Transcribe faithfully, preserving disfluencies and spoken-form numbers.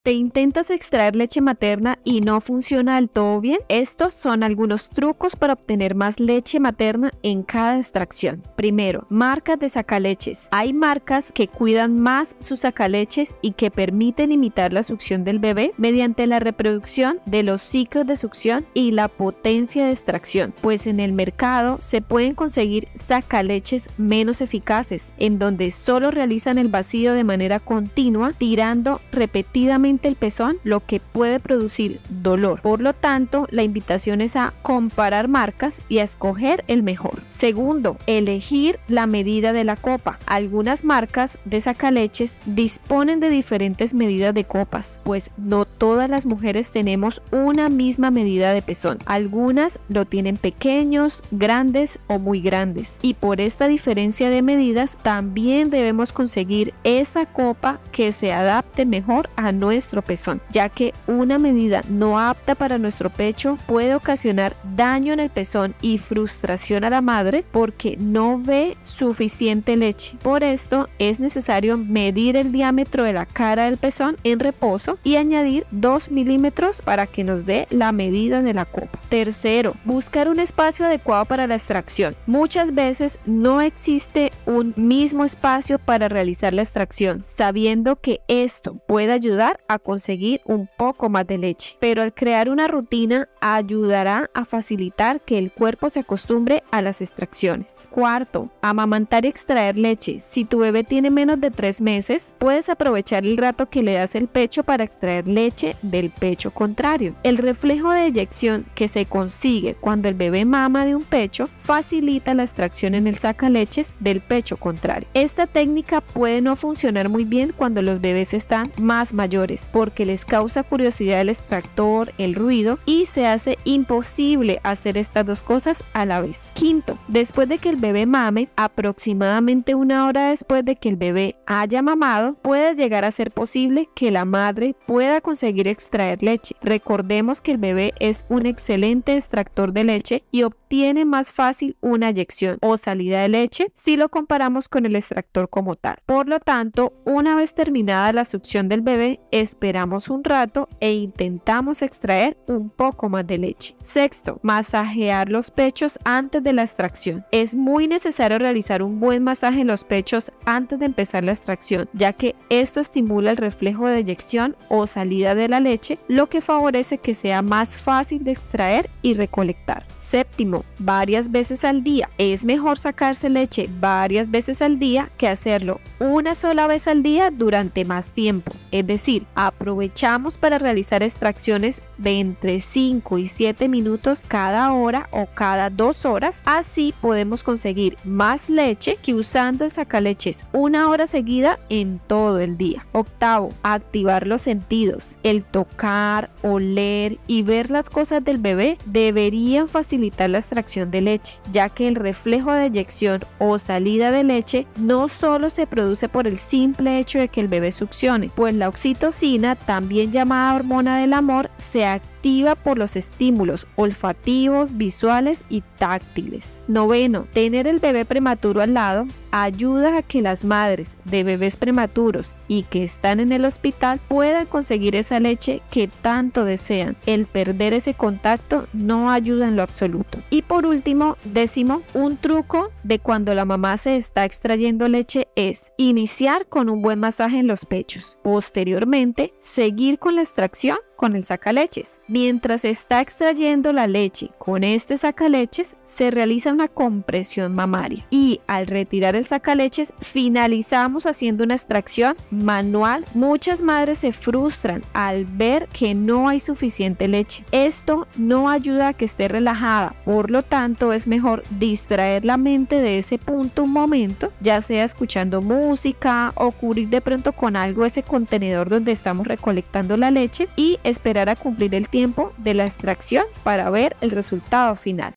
¿Te intentas extraer leche materna y no funciona del todo bien? Estos son algunos trucos para obtener más leche materna en cada extracción. Primero, marcas de sacaleches. Hay marcas que cuidan más sus sacaleches y que permiten imitar la succión del bebé mediante la reproducción de los ciclos de succión y la potencia de extracción, pues en el mercado se pueden conseguir sacaleches menos eficaces, en donde solo realizan el vacío de manera continua, tirando repetidamente el pezón, lo que puede producir dolor. Por lo tanto, la invitación es a comparar marcas y a escoger el mejor. Segundo, elegir la medida de la copa. Algunas marcas de sacaleches disponen de diferentes medidas de copas, pues no todas las mujeres tenemos una misma medida de pezón. Algunas lo tienen pequeños, grandes o muy grandes, y por esta diferencia de medidas también debemos conseguir esa copa que se adapte mejor a nuestro nuestro pezón, ya que una medida no apta para nuestro pecho puede ocasionar daño en el pezón y frustración a la madre porque no ve suficiente leche. Por esto es necesario medir el diámetro de la cara del pezón en reposo y añadir dos milímetros para que nos dé la medida de la copa. Tercero, buscar un espacio adecuado para la extracción. Muchas veces no existe un mismo espacio para realizar la extracción, sabiendo que esto puede ayudar a conseguir un poco más de leche, pero al crear una rutina ayudará a facilitar que el cuerpo se acostumbre a las extracciones. Cuarto, amamantar y extraer leche. Si tu bebé tiene menos de tres meses, puedes aprovechar el rato que le das el pecho para extraer leche del pecho contrario. El reflejo de eyección que se consigue cuando el bebé mama de un pecho facilita la extracción en el sacaleches del pecho contrario. Esta técnica puede no funcionar muy bien cuando los bebés están más mayores, porque les causa curiosidad el extractor, el ruido, y se hace imposible hacer estas dos cosas a la vez. Quinto, después de que el bebé mame, aproximadamente una hora después de que el bebé haya mamado, puede llegar a ser posible que la madre pueda conseguir extraer leche. Recordemos que el bebé es un excelente extractor de leche y obtiene más fácil una eyección o salida de leche si lo comparamos con el extractor como tal. Por lo tanto, una vez terminada la succión del bebé, esperamos un rato e intentamos extraer un poco más de leche. Sexto, masajear los pechos antes de la extracción. Es muy necesario realizar un buen masaje en los pechos antes de empezar la extracción, ya que esto estimula el reflejo de eyección o salida de la leche, lo que favorece que sea más fácil de extraer y recolectar. Séptimo, varias veces al día. Es mejor sacarse leche varias veces al día que hacerlo una sola vez al día durante más tiempo. Es decir, aprovechamos para realizar extracciones de entre cinco y siete minutos cada hora o cada dos horas. Así podemos conseguir más leche que usando el sacaleches una hora seguida en todo el día. Octavo, activar los sentidos. El tocar, oler y ver las cosas del bebé deberían facilitar la extracción de leche, ya que el reflejo de eyección o salida de leche no solo se produce por el simple hecho de que el bebé succione, pues la oxitocina, también llamada hormona del amor, se activa por los estímulos olfativos, visuales y táctiles. Noveno, tener el bebé prematuro al lado ayuda a que las madres de bebés prematuros y que están en el hospital puedan conseguir esa leche que tanto desean. El perder ese contacto no ayuda en lo absoluto. Y por último, décimo, un truco de cuando la mamá se está extrayendo leche es iniciar con un buen masaje en los pechos. Posteriormente, seguir con la extracción con el sacaleches. Mientras está extrayendo la leche con este sacaleches, se realiza una compresión mamaria y al retirar el sacaleches finalizamos haciendo una extracción manual. Muchas madres se frustran al ver que no hay suficiente leche. Esto no ayuda a que esté relajada, por lo tanto es mejor distraer la mente de ese punto un momento, ya sea escuchando música o cubrir de pronto con algo ese contenedor donde estamos recolectando la leche y esperar a cumplir el tiempo de la extracción para ver el resultado final.